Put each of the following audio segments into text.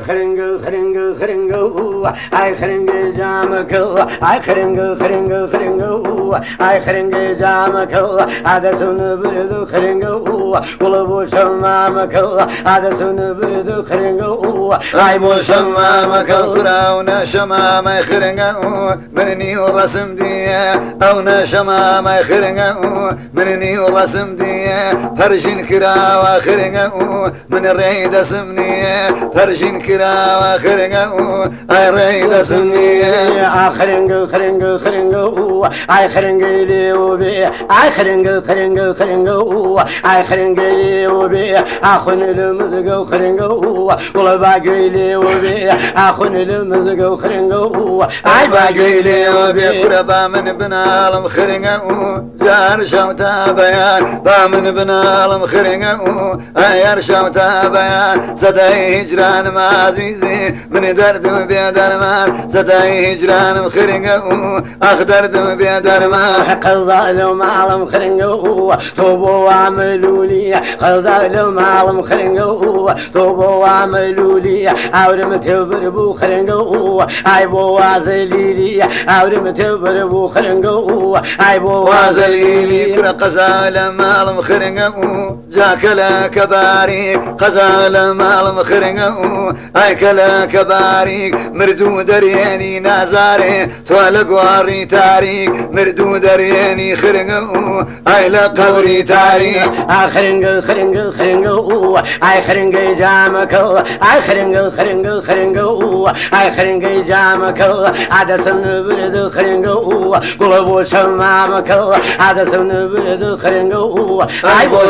خرنگو خرنگو خرنگو ای خرنگ جامکو ای خرنگو خرنگو خرنگو ای خرنگ جامکو عدسون بردو خرنگو ولو بوشمامکو عدسون بردو خرنگو ای بوشمامکو راونا شمام خرنگو منني ورسم دي او نشمام خرنگو منني ورسم دي فرجين كراوا خرنگو من الريد اسمني فرجين كراوا خرنگو اي ريد اسمني خرنگو خرنگو خرنگو اي خرنگو ليو بي اي خرنگو خرنگو خرنگو اي خرنگو ليو بي اخون المزقو خرنگو ولا باقي ليو بي اخون المزقو خرنگو اي باقي ليو بي قربا من بنالم خرنگو جار شوتا بيان با من بنالم خرنگو ايار شوتا بيان زداي هجران ما عزيزي من دردم بيدرمان زداي هجران خرنگو اخ دردم بيدرمان قلبالو معلم خرنگو توبو وعملوا لي قلبالو معلم خرنگو توبو وعملوا لي اورم تبربو خرنگو اي بو وازليلي اورم تبربو خرنگو اي بو وازليلي قزال معلم خرنگو جاك لا كباريك قزال معلم خرنگو اي كلا كباريك مردو دريني نازاري تولق واري تاريك مردو دريني خرنگو اي لقبري تاريك خرنگو خرنگو خرنگو اي خرنگو جامكو اي خرنگو خرنگو خرنگو اي خرنگو جامكو عدسن بردو خرنگو قلبو شمامكو عدسن بردو خرنگو اي بو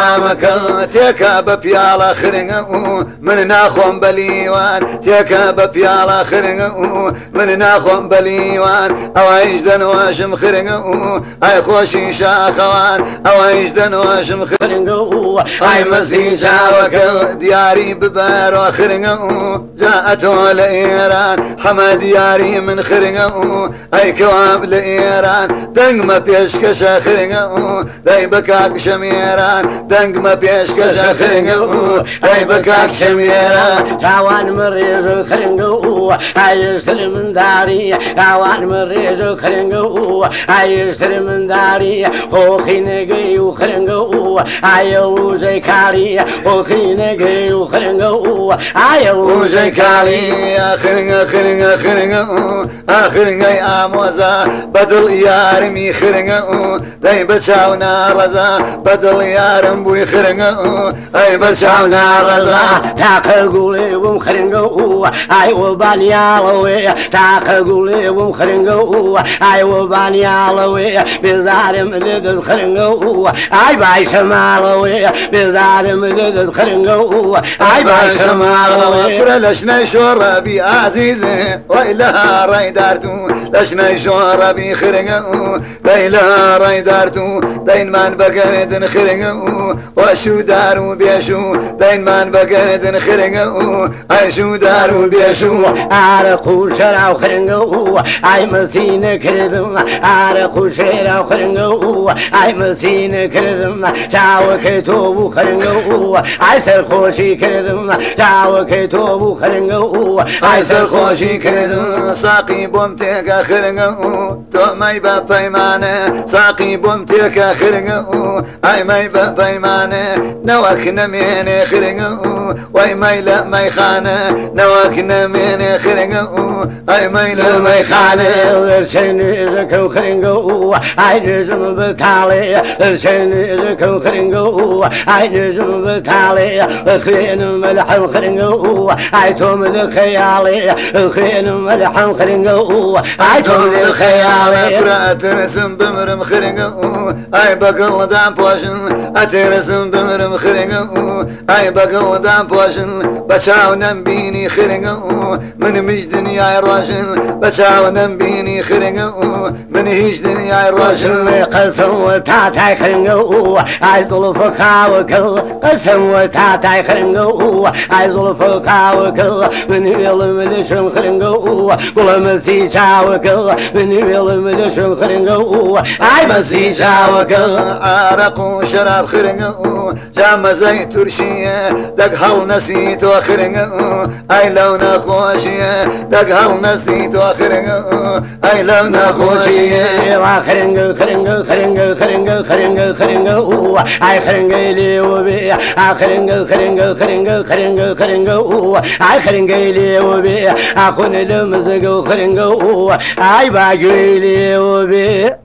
شمامكو تيكا ببيالا خرنگو من ناخون بليوان تيكا ببيالا خرنگو من ناخون بليوان او ايجدن واشم خرنگو اي خوشي شاخوان او ايجدن واشم خرنگو اي مسيجا وكو دياري ببارو خرنگو جاءتو لإيران حما دياري من خرنگو اي كواب لإيران دنگ ما بيشكشا خرنگو داي بكاك شميران دنگ ما بيشكشا خرنگو اي بكاك شميران تاوان مريزو خرنگو اي سلم داري تاوان مريزو خرنگو اي سلم داري خوخي نگيو خرنگو اي وزي كاري خوخي نگيو خرنگو اي وزي كاري خرنگ خرنگ خرنگو خرنگ اموزا بدل يارمي خرنگو داي بچاونا رزا بدل يارم بوي خرنگو اي بچاونا رزا تاق قولي وم خرنگو اي وبانيالوي تاق قولي وم خرنگو اي وبانيالوي بزارم لدد خرنگو اي باي شمالوي بزارم لدد خرنگو اي باي شمالوي لشنا شربي عزيزي وإلها راي دارتو لشنا شربي خرنگو وإلها راي دارتو دين من بقردن خرنگو وشو دارو بيشو دين من بقردن خرنگو اي شو دارو بيشو عرقو شراو خرنگو اي مسين كردم عرقو شراو خرنگو اي مسين كردم چاوكي توبو خرنگو اي سرخوشي كردم چاوكي توبو خرنگو اي سرخوشي كردم ساقي بومتك خرنگو تو ماي با پیمانه ساقي بومتك خرنگو اي ماي با پیمانه نوك نمين خرنگو واي ماي لا ماي خانه نوك نمين خرنگو اي ماي لا ماي خانه ورشني زكو خرنگو اي نزم بتالي ورشني زكو خرنگو اي نزم بتالي خين ملحم خرنگو اي توم الخيالي خين ملحم خرنگو اي توم الخيالي اترسم بمرم خرنگو اي بقل دام بوشن اترسم بمرم خرنگو اي بقل دام بوشن بچاو نمبيني خرنگو من مش دنيا روشن بچاو نمبيني مني خرنقو من هيج دنيا رجل قسم وتعتاي خرنقو عايز الفقا وكل قسم وتعتاي خرنقو عايز الفقا وكل من يلملش خرنقو ولا مسيجا وكل من يلملش خرنقو اي مسيجا وكل عرق وشراب خرنقو جام زي ترشيه دق هل نسيت وخرنقو اي لو نخوشيه دق هل نسيت وخرنقو اي لو نخوشيه خرنقو خرنقو خرنقو خرنقو خرنقو خرنقو اي خرنقو لي وبي خرنقو خرنقو خرنقو خرنقو خرنقو اي خرنقو لي وبي اخون المزقو خرنقو اي باقي لي وبي